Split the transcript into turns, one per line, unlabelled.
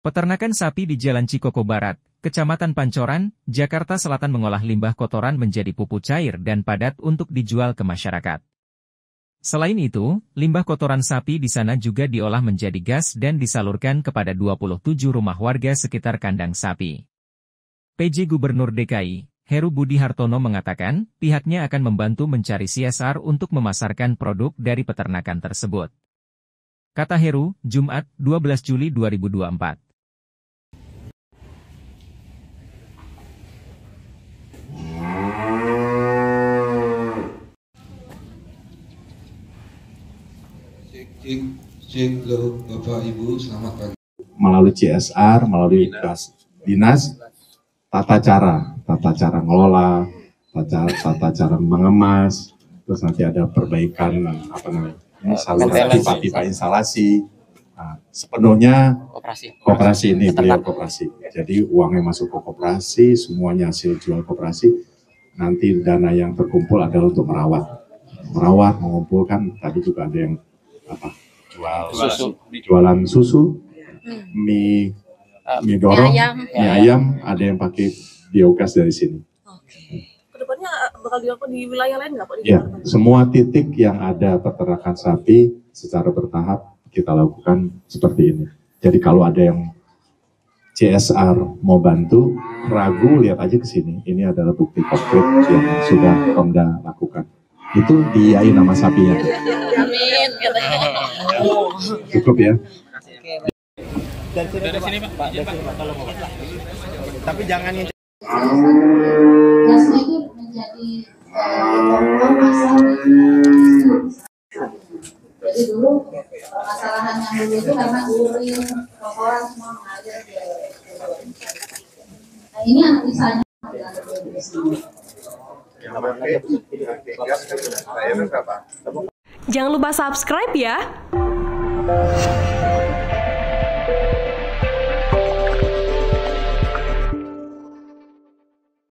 Peternakan sapi di Jalan Cikoko Barat, Kecamatan Pancoran, Jakarta Selatan mengolah limbah kotoran menjadi pupuk cair dan padat untuk dijual ke masyarakat. Selain itu, limbah kotoran sapi di sana juga diolah menjadi gas dan disalurkan kepada 27 rumah warga sekitar kandang sapi. PJ Gubernur DKI, Heru Budi Hartono mengatakan, pihaknya akan membantu mencari CSR untuk memasarkan produk dari peternakan tersebut. Kata Heru, Jumat, 12 Juli 2024.
Cek Bapak Ibu, selamat pagi.
Melalui CSR, melalui dinas, tata cara ngelola, tata cara mengemas, terus nanti ada perbaikan saluran pipa instalasi. Nah, sepenuhnya koperasi ini beliau koperasi. Jadi uangnya masuk ke koperasi, semuanya hasil jual koperasi. Nanti dana yang terkumpul adalah untuk merawat, mengumpulkan. Tadi juga ada yang jualan susu, mie dorong, mie ayam, ada yang pakai biogas dari sini.
Kedepannya bakal dilakukan di wilayah lain nggak Pak?
Ya, semua titik yang ada peternakan sapi secara bertahap kita lakukan seperti ini. Jadi kalau ada yang CSR mau bantu, ragu, lihat aja ke sini. Ini adalah bukti konkret yang sudah Pemda lakukan. Itu diiyain nama sapinya.
Amin.
Cukup ya.
Dari sini Pak. Tapi jangan
gasnya itu menjadi masalah. Jadi dulu permasalahan yang dulu itu karena urin, kotoran semua mengalir ke. Nah ini yang misalnya
jangan lupa subscribe ya.